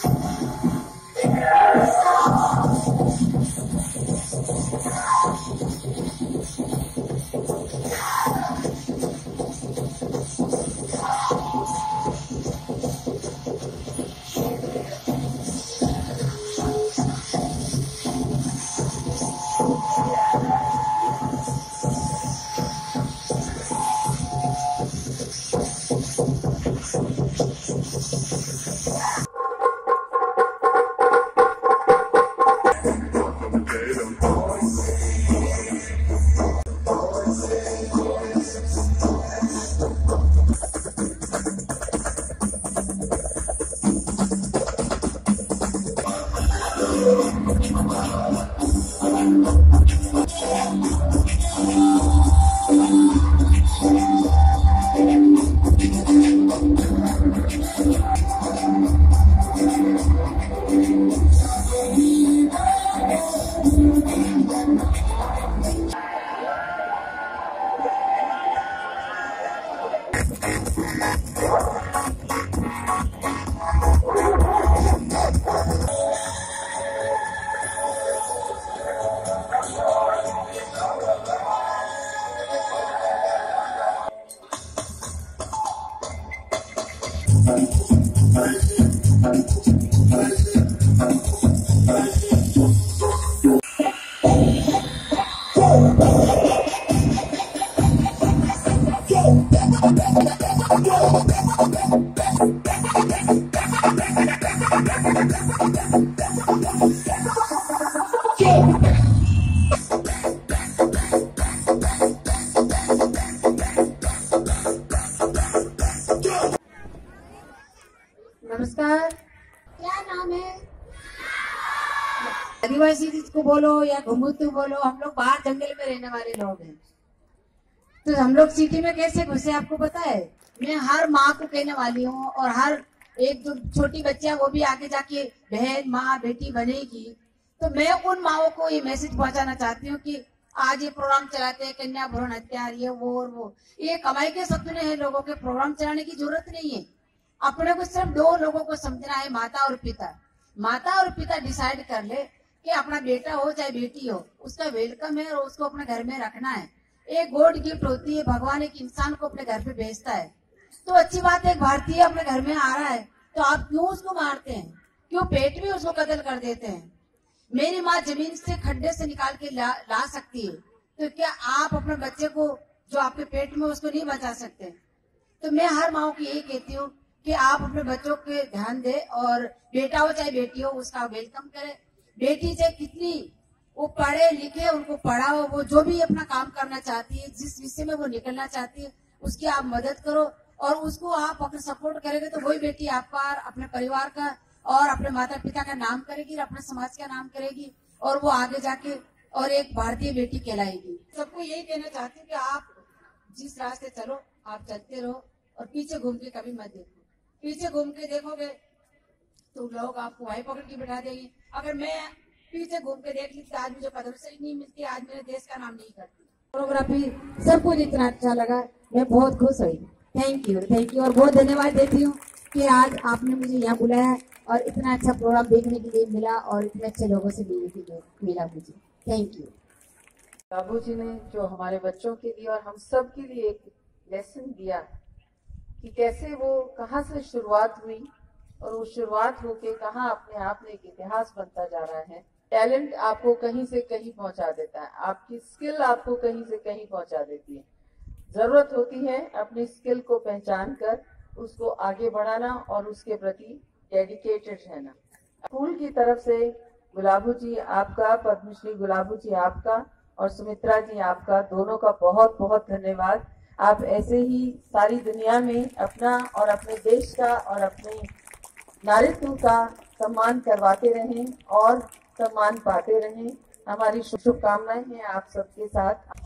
नमस्कार, क्या नाम है? आदिवासी जिसको बोलो या घुमुतु बोलो, हम लोग बाहर जंगल में रहने वाले लोग हैं। तो हम लोग सिटी में कैसे घुसे आपको पता है? मैं हर माँ को कहने वाली हूँ और हर एक जो छोटी बच्चियां वो भी आगे जाके बहन माँ बेटी बनेगी। तो मैं उन माओ को ये मैसेज पहुंचाना चाहती हूँ कि आज ये प्रोग्राम चलाते हैं कन्या भ्रूण हत्या, ये वो और वो, ये कमाई के सपने हैं लोगों के। प्रोग्राम चलाने की जरूरत नहीं है। अपने को सिर्फ दो लोगों को समझना है, माता और पिता। माता और पिता डिसाइड कर ले कि अपना बेटा हो चाहे बेटी हो, उसका वेलकम है और उसको अपने घर में रखना है। एक गॉड गिफ्ट होती है, भगवान एक इंसान को अपने घर पे भेजता है। तो अच्छी बात है, एक भारतीय अपने घर में आ रहा है तो आप क्यों उसको मारते हैं? क्यों पेट में उसको कत्ल कर देते हैं? मेरी माँ जमीन से खड्डे से निकाल के ला सकती है, तो क्या आप अपने बच्चे को जो आपके पेट में उसको नहीं बचा सकते? तो मैं हर माँ को यही कहती हूँ कि आप अपने बच्चों के ध्यान दे और बेटा हो चाहे बेटी हो उसका वेलकम करें। बेटी चाहे कितनी वो पढ़े लिखे, उनको पढ़ाओ, वो जो भी अपना काम करना चाहती है, जिस विषय में वो निकलना चाहती है उसकी आप मदद करो और उसको आप अपने सपोर्ट करेंगे तो वही बेटी आपका अपने परिवार का और अपने माता पिता का नाम करेगी, अपने समाज का नाम करेगी और वो आगे जाके और एक भारतीय बेटी कहलाएगी। सबको यही कहना चाहती हूँ कि आप जिस रास्ते चलो आप चलते रहो और पीछे घूम के कभी मत देखो। पीछे घूम के देखोगे तो लोग आपको वहीं पकड़ के बिठा देंगे। अगर मैं पीछे घूम के देख ली तो आज मुझे पदमश्री नहीं मिलती, आज मेरे देश का नाम नहीं करती। फोटोग्राफी सब कुछ इतना अच्छा लगा, मैं बहुत खुश हुई। थैंक यू और बहुत धन्यवाद देती हूँ कि आज आपने मुझे यहाँ बुलाया और इतना अच्छा प्रोग्राम देखने के लिए मिला और इतने अच्छे लोगों से मिला मुझे। Thank you. बाबू जी ने जो हमारे बच्चों के लिए और हम सब के लिए एक लेसन दिया कि कैसे वो कहाँ से शुरुआत हुई और वो शुरुआत होके कहाँ अपने आप में एक इतिहास बनता जा रहा है। टैलेंट आपको कहीं से कहीं पहुंचा देता है, आपकी स्किल आपको कहीं से कहीं पहुंचा देती है। जरूरत होती है अपनी स्किल को पहचान कर उसको आगे बढ़ाना और उसके प्रति डेडिकेटेड रहना। स्कूल की तरफ से गुलाबू जी आपका, पद्मश्री गुलाबू जी आपका और सुमित्रा जी आपका, दोनों का बहुत बहुत धन्यवाद। आप ऐसे ही सारी दुनिया में अपना और अपने देश का और अपने नारित्व का सम्मान करवाते रहें और सम्मान पाते रहें। हमारी शुभकामनाएं हैं आप सबके साथ।